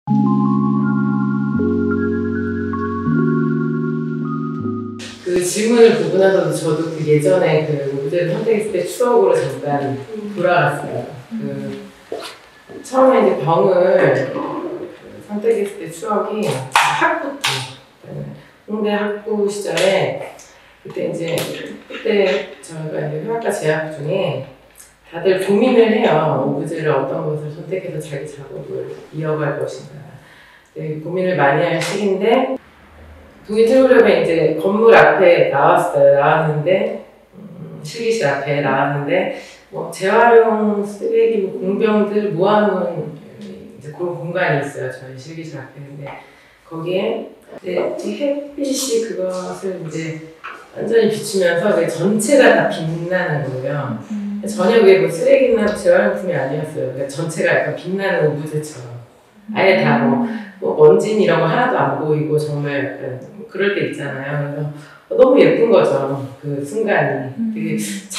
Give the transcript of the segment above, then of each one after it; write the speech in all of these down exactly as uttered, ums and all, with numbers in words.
그 질문을 보고 나서도 저도 그 예전에 그 오브제를 선택했을 때 추억으로 잠깐 돌아갔어요. 그 처음에 이제 병을 선택했을 때 추억이 학부 때, 홍대 학부 시절에 그때 이제 그때 저희가 이제 회화과 재학 중에 다들 고민을 해요. 오브제를 어떤 것을 선택해서 자기 작업을 이어갈 것인가. 네, 고민을 많이 할 시기인데 동의 트롤랩에 이제 건물 앞에 나왔어요. 나왔는데 음, 실기실 앞에 나왔는데 뭐 재활용 쓰레기 뭐 공병들 모아놓은 이제 그런 공간이 있어요. 저희 실기실 앞에. 근데 거기에 이제 햇빛이 그것을 이제 완전히 비추면서 전체가 다 빛나는 거예요. 음. 전혀 그게 뭐 쓰레기나 재활용품이 아니었어요. 그러니까 전체가 약간 빛나는 오브제처럼. 아예 다 뭐, 뭐 먼지 이런 거 하나도 안 보이고 정말 약간 그럴 때 있잖아요. 그래서 너무 예쁜 거죠. 그 순간이. 되게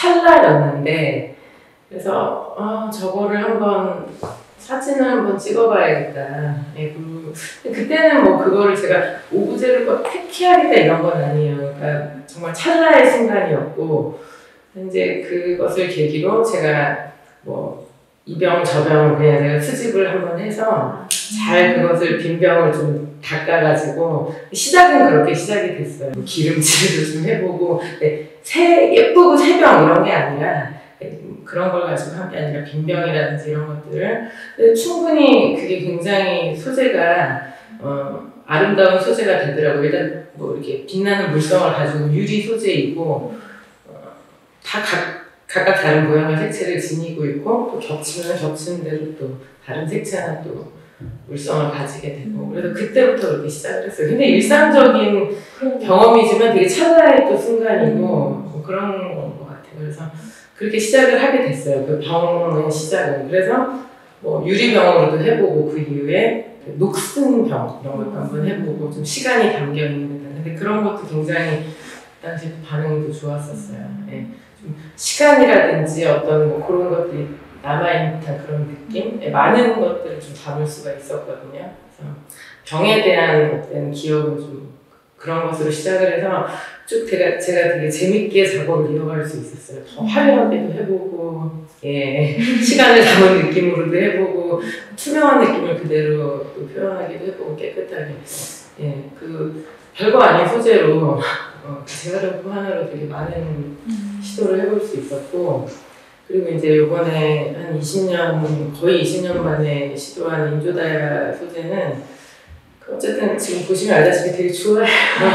찰나였는데 그래서 아, 저거를 한번 사진을 한번 찍어봐야겠다. 예, 그, 그때는 뭐 그거를 제가 오브제를 꼭 택해야겠다 이런 건 아니에요. 그러니까 정말 찰나의 순간이었고 이제 그것을 계기로 제가 뭐 이병 저병 그냥 제가 수집을 한번 해서 잘 그것을 빈 병을 좀 닦아가지고 시작은 그렇게 시작이 됐어요. 기름칠도 좀 해보고 네, 새 예쁘고 새병 이런 게 아니라 그런 걸 가지고 한 게 아니라 빈병이라든지 이런 것들을 근데 충분히 그게 굉장히 소재가 어, 아름다운 소재가 되더라고요. 일단 뭐 이렇게 빛나는 물성을 가지고 유리 소재이고 어, 다 각, 각각 다른 모양의 색채를 지니고 있고 또 겹치면 겹치는 대로 또 다른 색채나 또 물성을 가지게 되고 그래서 그때부터 그렇게 시작을 했어요. 근데 일상적인 경험이지만 되게 찰나의 또 순간이고 뭐 그런 것 같아요. 그래서 그렇게 시작을 하게 됐어요. 그 병의 시작은. 그래서 뭐 유리병으로도 해보고 그 이후에 녹슨 병 이런 것도 한번 해보고 좀 시간이 담겨 있는 듯한. 근데 그런 것도 굉장히 당시 반응도 좋았었어요. 예. 좀 시간이라든지 어떤 뭐 그런 것들이 남아있는 듯한 그런 느낌? 예. 많은 것들을 좀 담을 수가 있었거든요. 그래서 병에 대한 어떤 기억은 좀 그런 것으로 시작을 해서 쭉 제가, 제가 되게 재밌게 작업을 이어갈 수 있었어요. 더 화려하게도 해보고, 예, 시간을 담은 느낌으로도 해보고, 투명한 느낌을 그대로 또 표현하기도 해보고, 깨끗하게. 예, 그, 별거 아닌 소재로, 어, 재활용품 하나로 되게 많은 시도를 해볼 수 있었고, 그리고 이제 요번에 한 이십 년, 거의 이십 년 만에 시도한 인조다이아 소재는 어쨌든 지금 보시면 알다시피 되게 좋아요.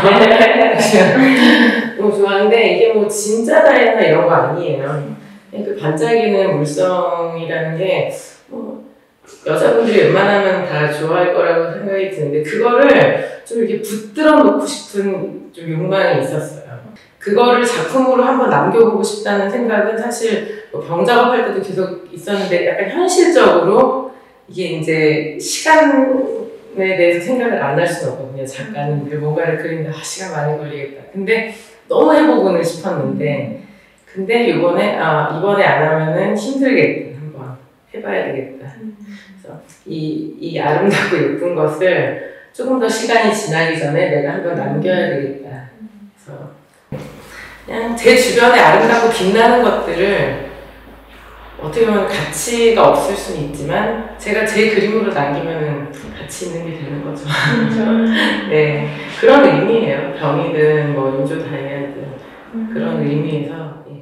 너무 좋아하는데 이게 뭐 진짜 다이아나 이런 거 아니에요. 그 반짝이는 물성이라는 게 뭐 여자분들이 웬만하면 다 좋아할 거라고 생각이 드는데 그거를 좀 이렇게 붙들어 놓고 싶은 좀 욕망이 있었어요. 그거를 작품으로 한번 남겨보고 싶다는 생각은 사실 뭐 병 작업할 때도 계속 있었는데 약간 현실적으로 이게 이제 시간 에 대해서 생각을 안 할 수는 없거든요. 작가는 뭔가를 그리는데 아, 시간 많이 걸리겠다. 근데 너무 해보고는 싶었는데 근데 이번에 아 이번에 안 하면은 힘들겠다. 한번 해봐야 되겠다. 그래서 이, 이 아름답고 예쁜 것을 조금 더 시간이 지나기 전에 내가 한번 남겨야 되겠다. 그래서 그냥 제 주변에 아름답고 빛나는 것들을 어떻게 보면 가치가 없을 수는 있지만 제가 제 그림으로 남기면 가치 있는 게 되는 거죠. 네, 그런 의미예요. 병이든 뭐 인조 다이아든 음. 그런 의미에서 예.